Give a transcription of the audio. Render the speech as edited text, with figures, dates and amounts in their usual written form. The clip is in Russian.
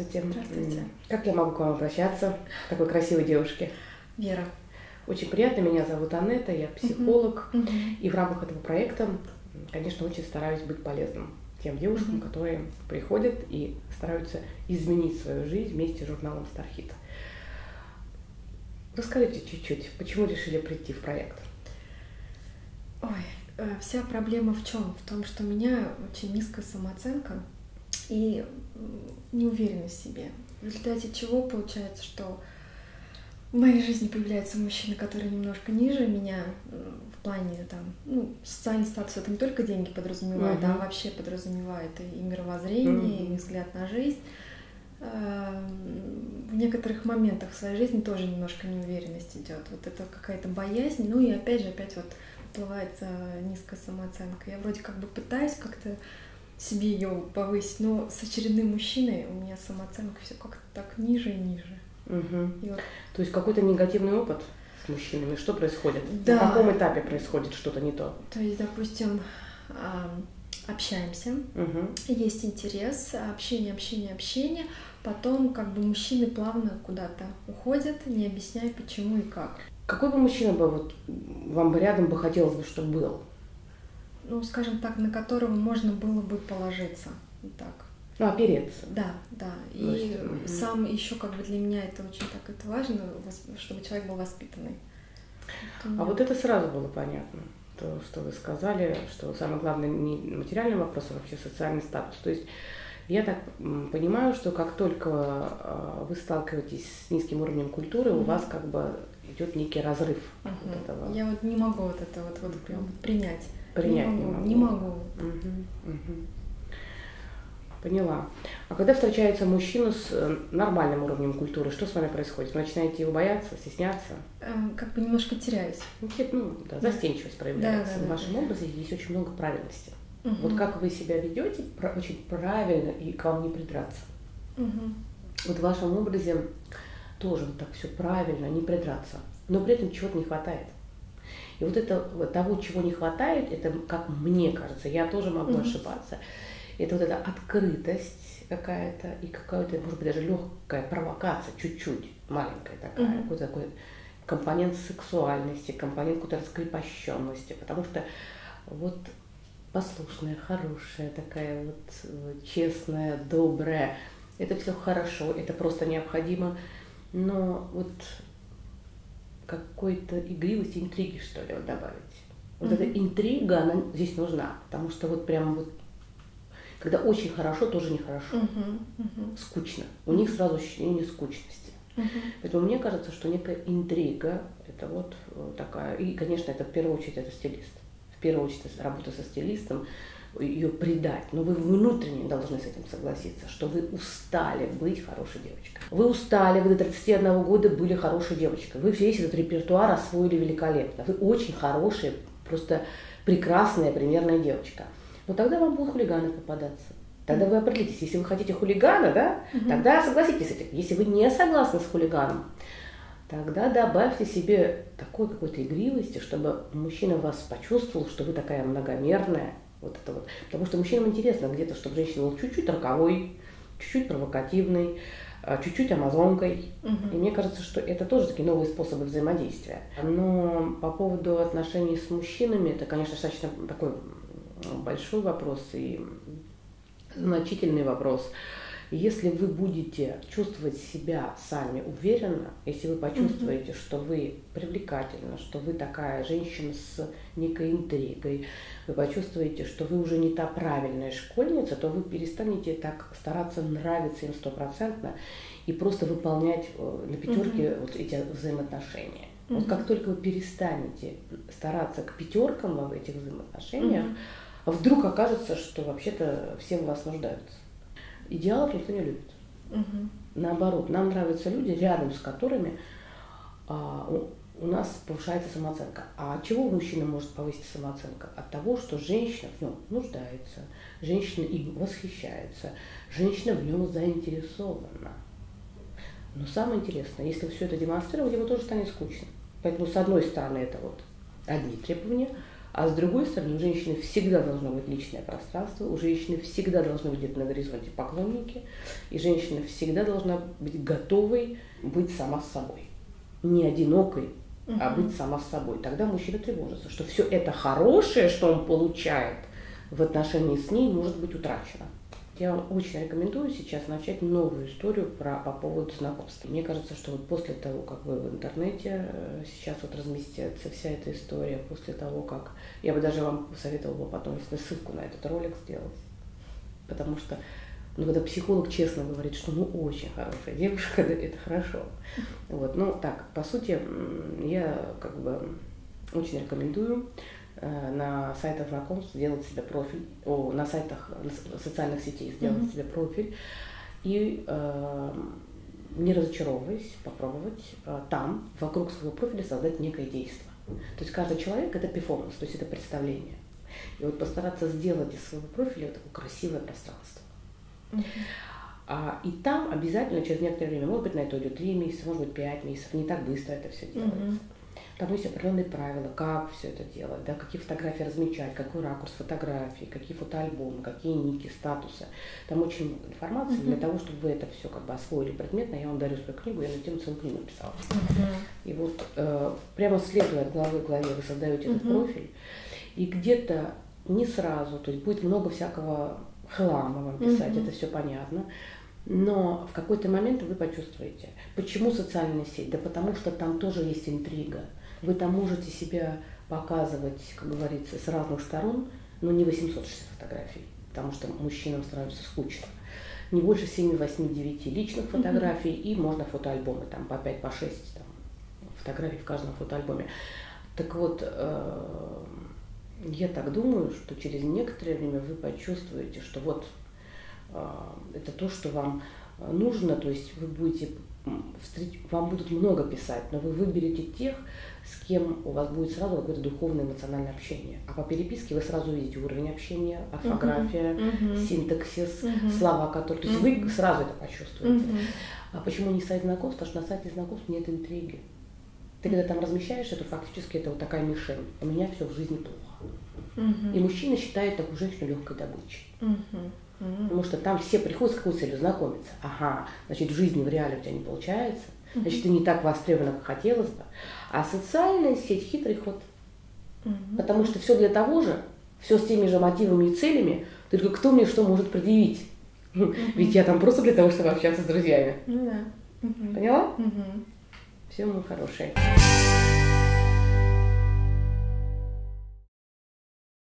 Здравствуйте. Здравствуйте. Как я могу к вам обращаться, такой красивой девушке? Вера. Очень приятно, меня зовут Анетта, я психолог. Мгм. И в рамках этого проекта, конечно, очень стараюсь быть полезным тем девушкам, которые приходят и стараются изменить свою жизнь вместе с журналом Стархит. Расскажите чуть-чуть, почему решили прийти в проект? Вся проблема в чем? В том, что у меня очень низкая самооценка и неуверенность в себе. В результате чего получается, что в моей жизни появляются мужчины, которые немножко ниже меня в плане социальный статус. Это не только деньги подразумевает, а вообще подразумевает и мировоззрение, и взгляд на жизнь. В некоторых моментах в своей жизни тоже немножко неуверенность идет. Вот это какая-то боязнь. Ну и опять всплывает низкая самооценка. Я вроде как бы пытаюсь как-то себе ее повысить, но с очередным мужчиной у меня самооценка все как-то так ниже и ниже. И вот... То есть какой-то негативный опыт с мужчинами? Что происходит? Да. На каком этапе происходит что-то не то? То есть, допустим, общаемся, есть интерес, общение, потом как бы мужчины плавно куда-то уходят, не объясняя почему и как. Какой бы мужчина бы вам бы рядом хотелось бы, чтобы был? Ну, скажем так, на которого можно было бы положиться. Вот так. Ну, опереться. Да. И сам еще как бы для меня это очень так это важно, чтобы человек был воспитанный. Вот это сразу было понятно. То, что вы сказали, что самое главное не материальный вопрос, а вообще социальный статус. То есть я так понимаю, что как только вы сталкиваетесь с низким уровнем культуры, у вас как бы идет некий разрыв вот этого. Я вот не могу вот это прям принять. Не могу. Поняла. А когда встречается мужчина с нормальным уровнем культуры, что с вами происходит? Вы начинаете его бояться, стесняться? Как бы немножко теряюсь. Застенчивость проявляется. В вашем образе есть очень много правильности. Вот как вы себя ведете очень правильно и к вам не придраться. Вот в вашем образе тоже вот так все правильно, не придраться. Но при этом чего-то не хватает. И вот это того, чего не хватает, это, как мне кажется, я тоже могу ошибаться, это вот эта открытость какая-то и какая-то, может быть, даже легкая провокация, чуть-чуть, маленькая такая, какой-то такой компонент сексуальности, компонент какой-то раскрепощенности, потому что вот послушная, хорошая, такая вот честная, добрая, это все хорошо, это просто необходимо, но вот какой-то игривости, интриги, что ли, добавить. Вот эта интрига, она здесь нужна, потому что вот прямо вот, когда очень хорошо, тоже нехорошо, скучно. У них сразу ощущение скучности. Поэтому мне кажется, что некая интрига, это вот такая, и, конечно, это в первую очередь это стилист. В первую очередь работа со стилистом, ее придать, но вы внутренне должны с этим согласиться, что вы устали быть хорошей девочкой. Вы устали, вы до 31 года были хорошей девочкой, вы весь этот репертуар освоили великолепно, вы очень хорошая, просто прекрасная, примерная девочка. Но тогда вам будут хулиганы попадаться. Тогда вы определитесь, если вы хотите хулигана, да, тогда согласитесь с этим. Если вы не согласны с хулиганом, тогда добавьте себе такой какой-то игривости, чтобы мужчина вас почувствовал, что вы такая многомерная. Вот это вот. Потому что мужчинам интересно где-то, чтобы женщина была чуть-чуть роковой, чуть-чуть провокативной, чуть-чуть амазонкой. И мне кажется, что это тоже такие новые способы взаимодействия. Но по поводу отношений с мужчинами, это, конечно, достаточно такой большой вопрос и значительный вопрос. Если вы будете чувствовать себя сами уверенно, если вы почувствуете, что вы привлекательны, что вы такая женщина с некой интригой, вы почувствуете, что вы уже не та правильная школьница, то вы перестанете так стараться нравиться им 100% и просто выполнять на пятерке вот эти взаимоотношения. Вот как только вы перестанете стараться к пятеркам в этих взаимоотношениях, вдруг окажется, что вообще-то все в вас нуждаются. Идеалов никто не любит. Наоборот, нам нравятся люди, рядом с которыми у нас повышается самооценка. А от чего у мужчины может повыситься самооценка? От того, что женщина в нем нуждается, женщина им восхищается, женщина в нем заинтересована. Но самое интересное, если все это демонстрировать, ему тоже станет скучно. Поэтому, с одной стороны, это вот одни требования, А с другой стороны, у женщины всегда должно быть личное пространство, у женщины всегда должны быть где-то на горизонте поклонники, и женщина всегда должна быть готовой быть сама с собой. Не одинокой, а быть сама с собой. Тогда мужчина тревожится, что все это хорошее, что он получает в отношении с ней, может быть утрачено. Я вам очень рекомендую сейчас начать новую историю по поводу знакомства. Мне кажется, что вот после того, как вы в интернете сейчас вот разместится вся эта история, после того, как... Я бы даже вам посоветовала потом, если ссылку на этот ролик сделать. Потому что, когда психолог честно говорит, что очень хорошая девушка, это хорошо. Вот, так, по сути, я очень рекомендую на сайтах знакомств сделать себе профиль, на сайтах социальных сетей сделать себе профиль и, не разочаровываясь, попробовать там вокруг своего профиля создать некое действие. То есть каждый человек — это перформанс, то есть это представление. И вот постараться сделать из своего профиля такое красивое пространство. И там обязательно через некоторое время, может быть, на это уйдет 3 месяца, может быть, 5 месяцев, не так быстро это все делается. Там есть определенные правила, как все это делать, да, какие фотографии размечать, какой ракурс фотографии, какие фотоальбомы, какие ники, статусы. Там очень много информации для того, чтобы вы это все освоили предметно. Я вам дарю свою книгу, я на тему целую книгу написала. И вот прямо следуя от главы к главе вы создаете этот профиль, и где-то не сразу, то есть будет много всякого хлама вам писать, это все понятно. Но в какой-то момент вы почувствуете, почему социальная сеть? Да потому что там тоже есть интрига. Вы там можете себя показывать, как говорится, с разных сторон, но не 860 фотографий, потому что мужчинам становится скучно. Не больше 7, 8, 9 личных фотографий, и можно фотоальбомы, там по 5, по 6 фотографий в каждом фотоальбоме. Так вот, я так думаю, что через некоторое время вы почувствуете, что вот это то, что вам нужно, то есть вы будете вам будут много писать, но вы выберете тех, с кем у вас будет сразу какое-то духовное эмоциональное общение. А по переписке вы сразу видите уровень общения, орфография, синтаксис, слова, которые... То есть вы сразу это почувствуете. А почему не сайт знакомств? Потому что на сайте знакомств нет интриги. Ты когда там размещаешь, это фактически это вот такая мишень. У меня все в жизни плохо. И мужчина считает такую женщину легкой добычей. Потому что там все приходят с какой целью? Знакомиться. Ага, значит, в жизни, в реале у тебя не получается. Значит, ты не так востребована, как хотелось бы. А социальная сеть — хитрый ход. Потому что все для того же, все с теми же мотивами и целями, только кто мне что может предъявить. Ведь я там просто для того, чтобы общаться с друзьями. Поняла? Все, мой хороший.